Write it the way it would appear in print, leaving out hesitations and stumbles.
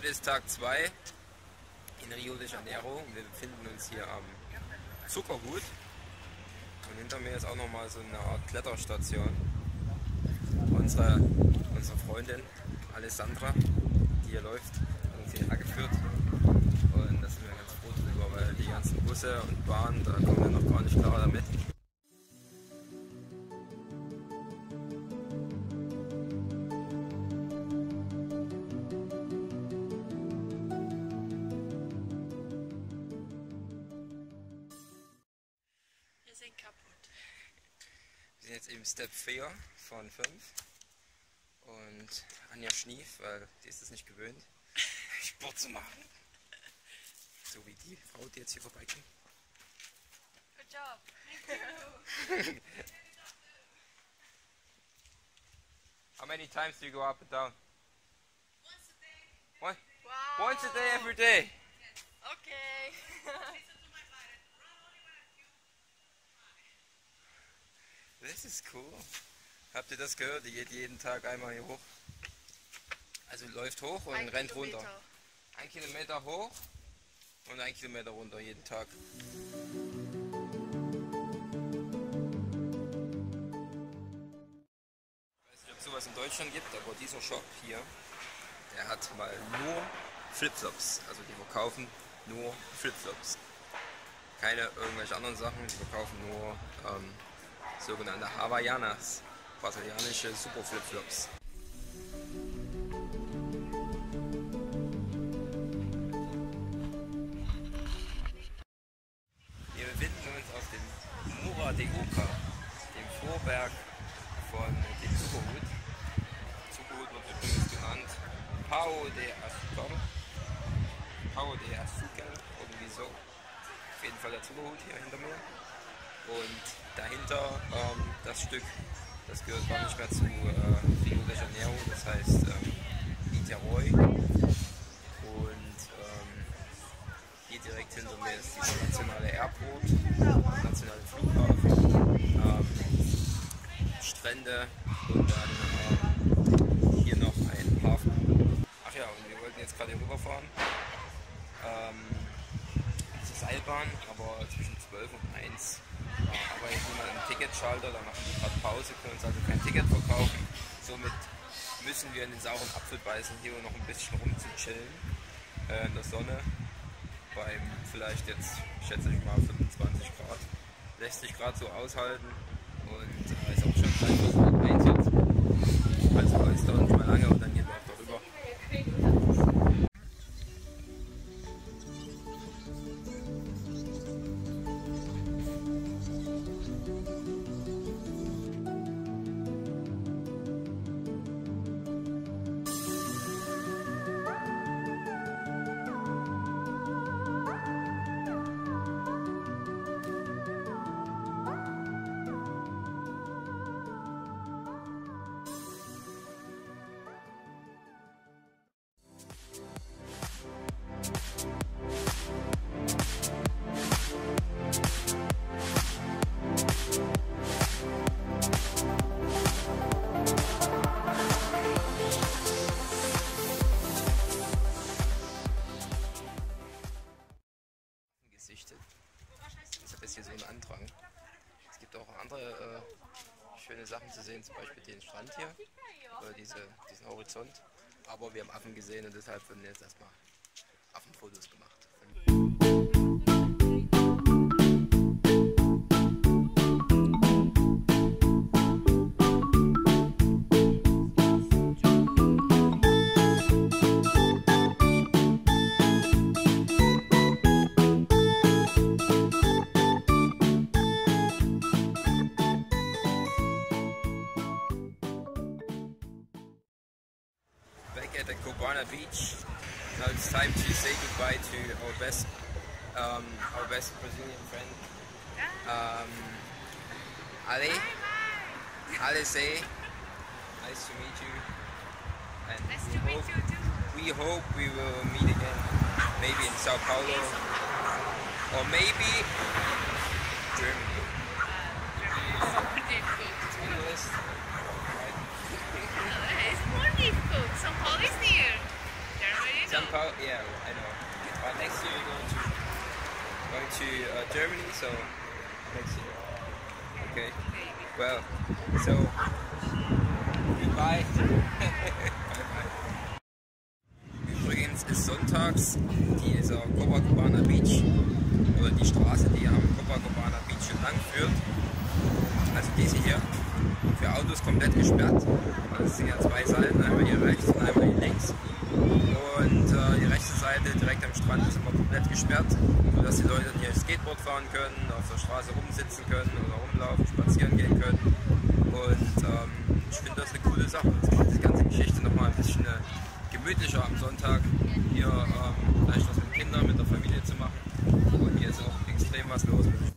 Heute ist Tag 2 in Rio de Janeiro. Wir befinden uns hier am Zuckerhut. Und hinter mir ist auch nochmal so eine Art Kletterstation. Unsere Freundin Alessandra, die hier läuft, hat uns hierher geführt. Und da sind wir ganz froh drüber, weil die ganzen Busse und Bahnen, da kommen wir noch gar nicht klar damit. Wir sind kaputt. Wir sind jetzt eben Step 4 von 5 und Anja schnieft, weil die ist es nicht gewöhnt, Sport zu machen. So wie die Frau, die jetzt hier vorbeikommt. Good job. How many times do you go up and down? Once a day. What? Wow. Once a day, every day. Okay. Listen to my body. Run only when I feel. Das ist cool. Habt ihr das gehört? Die geht jeden Tag einmal hier hoch. Also läuft hoch und rennt runter. 1 Kilometer hoch und 1 Kilometer runter jeden Tag. Ich weiß nicht, ob es sowas in Deutschland gibt, aber dieser Shop hier, der hat mal nur Flipflops. Also die verkaufen nur Flipflops. Keine irgendwelche anderen Sachen, die verkaufen nur sogenannte Havaianas, brasilianische Super Flipflops. Wir befinden uns auf dem Morro de Oca, dem Vorberg von dem Zuckerhut. Zuckerhut wird übrigens genannt Pão de Açúcar. Pão de Açúcar, irgendwie so. Auf jeden Fall der Zuckerhut hier hinter mir. Und dahinter das Stück, das gehört gar nicht mehr zu Rio de Janeiro, das heißt Niterói. Und hier direkt hinter mir ist dieser nationale Airport, nationale Flughafen, Strände und dann hier noch ein Hafen. Ach ja, und wir wollten jetzt gerade hier rüberfahren. Das ist Seilbahn, aber zwischen 12 und 1 aber jetzt jemand am Ticketschalter, da machen die gerade Pause, können uns also kein Ticket verkaufen. Somit müssen wir in den sauren Apfel beißen, hier noch ein bisschen rumzuchillen in der Sonne. Beim vielleicht jetzt, schätze ich mal, 25 Grad. Lässt sich gerade so aushalten und ist auch schon Zeit für 1 jetzt. Also es dauert nicht mal lange und dann gehen wir auch darüber. Gesichtet. Deshalb ist hier so ein Andrang. Es gibt auch andere schöne Sachen zu sehen, zum Beispiel den Strand hier, oder diesen Horizont. Aber wir haben Affen gesehen und deshalb wurden jetzt erstmal Affenfotos gemacht. At the Copacabana Beach. Now it's time to say goodbye to our best Brazilian friend, Ali. Alice, nice to meet you. And Nice to meet you too. we hope we will meet again, maybe in Sao Paulo, or maybe Germany. It's on the list. It's more difficult. São Paulo is near. Germany, no. São Paulo next year. Okay. Well, so goodbye. Bye bye. Übrigens ist sonntags dieser Copacabana Beach oder die Straße, die am Copacabana Beach entlang führt, also diese hier, für Autos komplett gesperrt. Das sind ja zwei Seiten, einmal hier rechts und einmal hier links. Und die rechte Seite direkt am Strand ist immer komplett gesperrt, sodass die Leute hier Skateboard fahren können, auf der Straße rumsitzen können oder rumlaufen, spazieren gehen können. Und ich finde das eine coole Sache. Das macht die ganze Geschichte nochmal ein bisschen gemütlicher am Sonntag, hier vielleicht was mit Kindern, mit der Familie zu machen. Und hier ist auch extrem was los.